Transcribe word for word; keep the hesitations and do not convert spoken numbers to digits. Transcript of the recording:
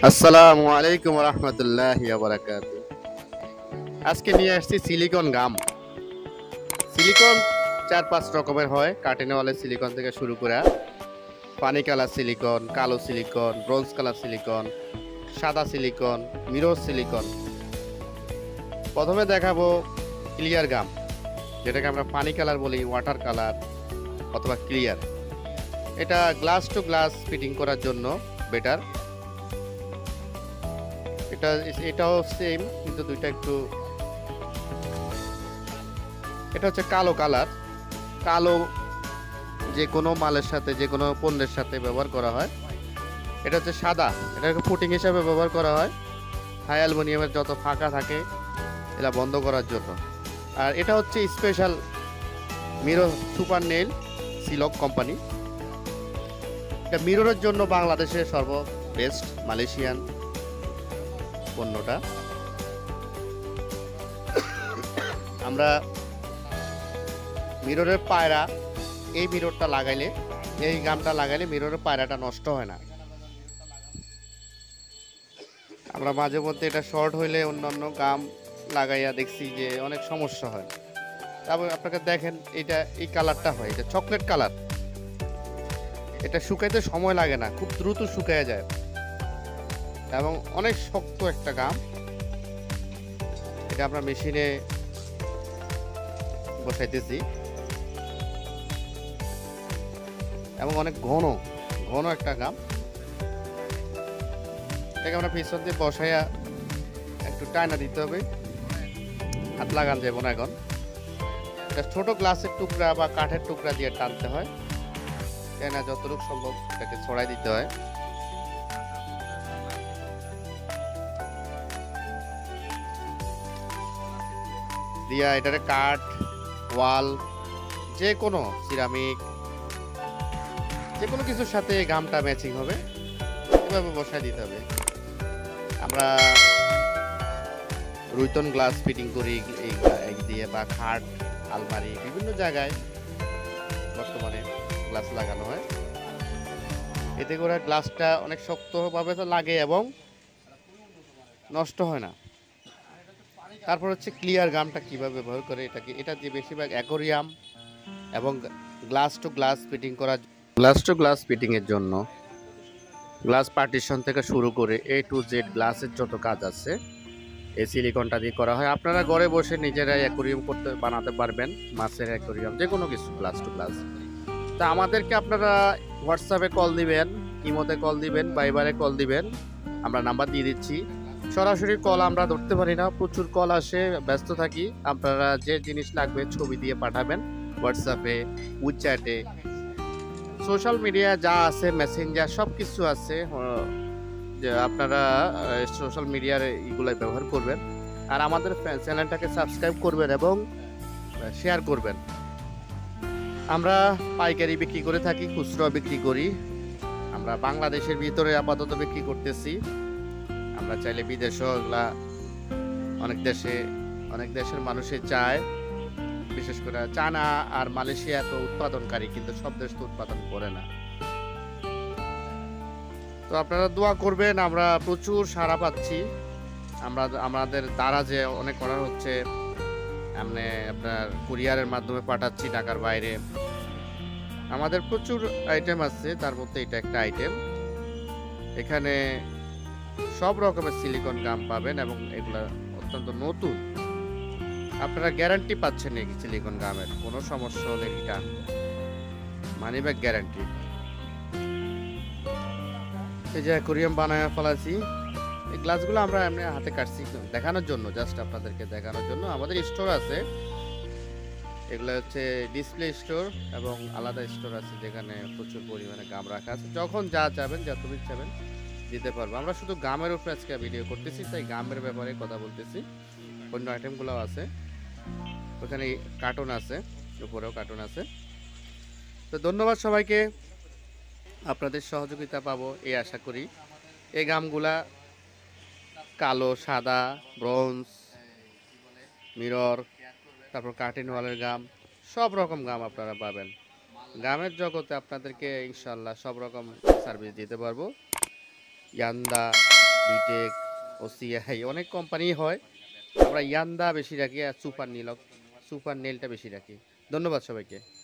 আসসালামু আলাইকুম রহমতুল্লাহি ওয়া বারাকাতুহু। আজকে নিয়ে আসছি সিলিকন গাম। সিলিকন চার পাঁচ রকমের হয়, কাটিনওয়ালা সিলিকন থেকে শুরু করে পানি কালার সিলিকন, কালো সিলিকন, ব্রোঞ্জ কালার সিলিকন, সাদা সিলিকন, মিরর সিলিকন। প্রথমে দেখাবো ক্লিয়ার গাম, যেটাকে আমরা পানি কালার বলি, ওয়াটার কালার অথবা ক্লিয়ার। এটা গ্লাস টু গ্লাস ফিটিং করার জন্য বেটার। এটা এটাও সেম, কিন্তু দুইটা একটু, এটা হচ্ছে কালো কালার। কালো যে কোনো মালের সাথে, যে কোনো পণ্যের সাথে ব্যবহার করা হয়। এটা হচ্ছে সাদা, এটাকে ফুটিং হিসাবে ব্যবহার করা হয় হাই অ্যালুমিনিয়ামের যত ফাঁকা থাকে এটা বন্ধ করার জন্য। আর এটা হচ্ছে special mirror super nail silk company. এটা মিররের জন্য বাংলাদেশের সর্ব বেস্ট মালয়েশিয়ান পণ্যটা। আমরা মিররের পায়রা, এই মিররটা লাগাইলে, এই গামটা লাগাইলে মিররের পায়রাটা নষ্ট হয় না। আমরা মাঝে মধ্যে এটা শর্ট হইলে অন্যান্য গাম লাগাইয়া দেখছি যে অনেক সমস্যা হয়। তারপর আপনাকে দেখেন, এটা এই কালারটা হয়, এটা চকলেট কালার। এটা শুকাইতে সময় লাগে না, খুব দ্রুত শুকাইয়া যায় এবং অনেক শক্ত একটা গাম। এটা আমরা মেশিনে বসাইতেছি এবং অনেক ঘন ঘন একটা গাম। এটাকে আমরা পিছন দিয়ে বসাইয়া একটু টাইনা দিতে হবে, হাত লাগান যাবো না এখন। এটা ছোট গ্লাসের টুকরা বা কাঠের টুকরা দিয়ে টানতে হয়, টাইনা যতটুকু সম্ভব এটাকে ছড়াই দিতে হয়। দিয়া এটারে কাঠ, ওয়াল, যে কোনো সিরামিক, যে কোনো কিছুর সাথে গামটা ম্যাচিং হবে, এভাবে বসাই দিতে হবে। আমরা রুইতন গ্লাস ফিটিং করি এই দিয়ে, বা খাট, আলমারি, বিভিন্ন জায়গায় বর্তমানে গ্লাস লাগানো হয়। এতে করে গ্লাসটা অনেক শক্তভাবে তো লাগে এবং নষ্ট হয় না। তারপর হচ্ছে ক্লিয়ার গামটা কিভাবে ব্যবহার করে, এটাকে এটা দিয়ে বেশিরভাগ অ্যাকোরিয়াম এবং গ্লাস টু গ্লাস ফিটিং করা, গ্লাস টু গ্লাস ফিটিং এর জন্য গ্লাস পার্টিশন থেকে শুরু করে এ টু জেড গ্লাসের যত কাজ আছে এই সিলিকনটা দিয়ে করা হয়। আপনারা ঘরে বসে নিজেরাই অ্যাকোরিয়াম করতে বানাতে পারবেন, মাছের অ্যাকোরিয়াম, যে কোনো কিছু গ্লাস টু গ্লাস। তা আমাদেরকে আপনারা হোয়াটসঅ্যাপে কল দিবেন, ইমোতে কল দিবেন, ভাইবারে কল দিবেন, আমরা নাম্বার দিয়ে দিচ্ছি। সরাসরি কল আমরা ধরতে পারি না, প্রচুর কল আসে, ব্যস্ত থাকি। আপনারা যে জিনিস লাগবে ছবি দিয়ে পাঠাবেন হোয়াটসঅ্যাপে, উইচ্যাটে, সোশ্যাল মিডিয়া যা আছে, মেসেঞ্জার, সব কিছু আছে। যে আপনারা সোশ্যাল মিডিয়ার এগুলো ব্যবহার করবেন। আর আমাদের চ্যানেলটাকে সাবস্ক্রাইব করবেন এবং শেয়ার করবেন। আমরা পাইকারি বিক্রি করে থাকি, খুচরা বিক্রি করি। আমরা বাংলাদেশের ভিতরে আপাতত বিক্রি করতেছি। আমরা চাইলে বিদেশেও এগুলা, অনেক দেশে, অনেক দেশের মানুষে চায়, বিশেষ করে চায়না আর মালয়েশিয়া তো উৎপাদনকারী, কিন্তু সব দেশ তো উৎপাদন করে না। তো আপনারা দোয়া করবেন, আমরা প্রচুর সাড়া পাচ্ছি। আমরা আমাদের দ্বারা যে অনেক অর্ডার হচ্ছে, এমনি আপনার কুরিয়ারের মাধ্যমে পাঠাচ্ছি ঢাকার বাইরে। আমাদের প্রচুর আইটেম আছে, তার মধ্যে এটা একটা আইটেম। এখানে সব রকমের সিলিকন গাম পাবেন এবং এগুলা অত্যন্ত নতুন। আপনারা গ্যারান্টি পাচ্ছেন এই সিলিকন গামের, কোনো সমস্যা হলে রিটার্ন, মানি ব্যাক গ্যারান্টি। এই যে অ্যাকোরিয়াম বানায় ফেলাছি। এই গ্লাসগুলো আমরা এমনি হাতে কাটছি দেখানোর জন্য, জাস্ট আপনাদেরকে দেখানোর জন্য। আমাদের স্টোর আছে, এগুলো হচ্ছে ডিসপ্লে স্টোর এবং আলাদা স্টোর আছে যেখানে প্রচুর পরিমাণে গাম রাখা আছে। যখন যা চাবেন, যা তুমি চাবেন দিতে পারবো। আমরা শুধু গামের উপরে আজকে ভিডিও করতেছি, তাই গামের ব্যাপারে কথা বলতেছি। অন্য আইটেমগুলোও আছে, ওখানে কার্টুন আছে, উপরেও কার্টুন আছে। তো ধন্যবাদ সবাইকে, আপনাদের সহযোগিতা পাবো এই আশা করি। এই গামগুলা কালো, সাদা, ব্রোঞ্জ, মিরর, তারপর কার্টেন ওয়ালের গাম, সব রকম গাম আপনারা পাবেন। গ্রামের জগতে আপনাদেরকে ইনশাল্লাহ সব রকম সার্ভিস দিতে পারবো। ইয়ান্দা বিটেক, ওসিআই অনেক কোম্পানি হয়। আমরা ইয়ান্দা বেশি রাখি আর সুপার নীলক সুপার নেলটা বেশি রাখি। ধন্যবাদ সবাইকে।